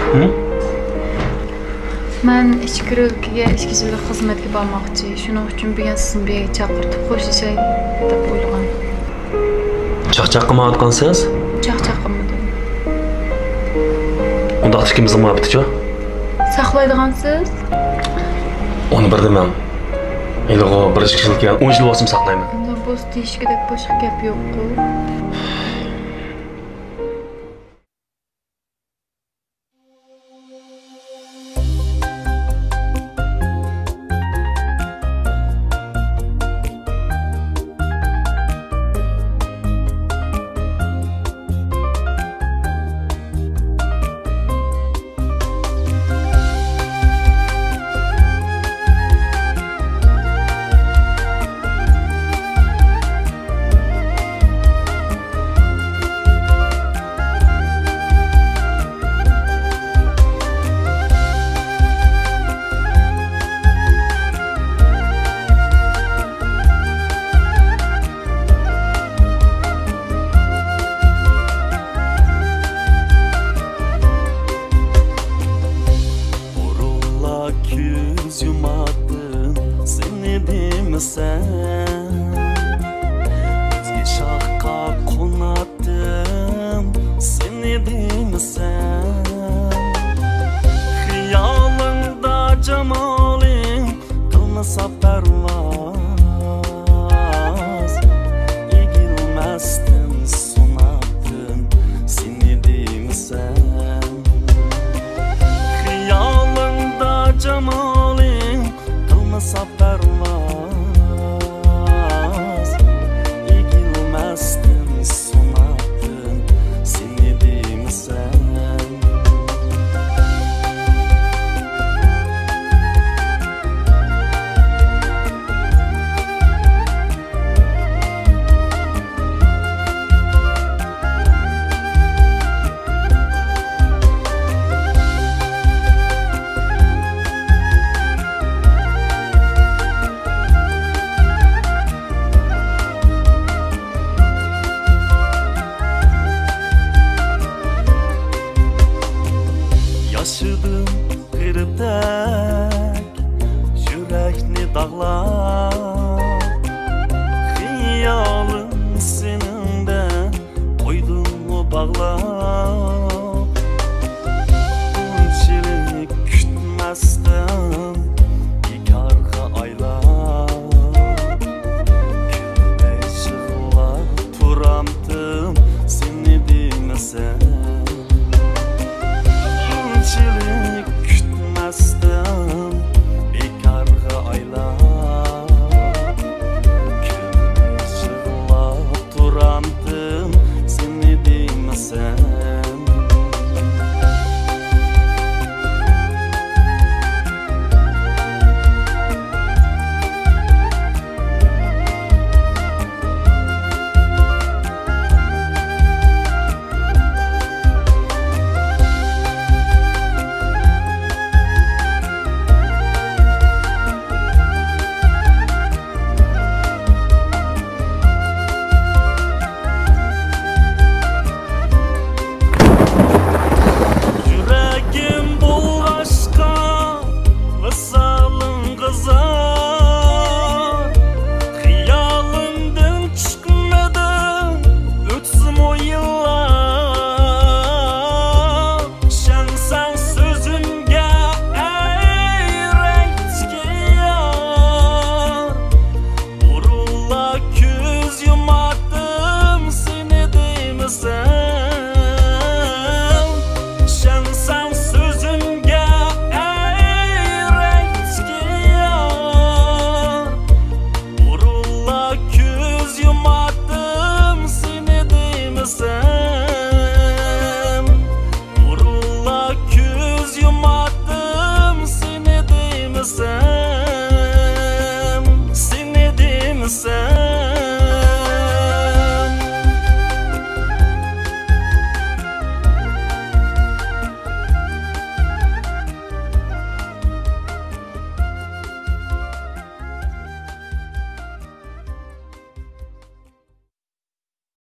Hı? Ben ichki ülkeye, ichkichilik xizmatga bormoqchi. Shuning uchun bugun sizni bu yerga chaqirtib qo'shishay deb o'ylagan. Chaqchaq qilmayotgansiz? Chaqchaq qilmadim. Unda ikkimizning muhabbatichi? Saqlaydigansiz? Onu bir demem. Eğer bir kişilik 10 yıl olsun saklayman. Unda bo'z deyishgidek boshqa gap yo'q-ku. Göz yumadın seni değil mi sen? Özge şahka konattım seni değil mi sen? Hıyalında cemalin kılmasa pervaz Egilmezdim sunattın seni değil mi sen? Cemalin kılmasa pervaz Egilmezdim sunattın seni değil mi sen? Yaşadım kırık yürekni dağlar Hıyalım senin de koydum mu bağlar Bunçilik kütmezdim ikarga aylar Külme çıgılar turamdım seni bilmesen Chilling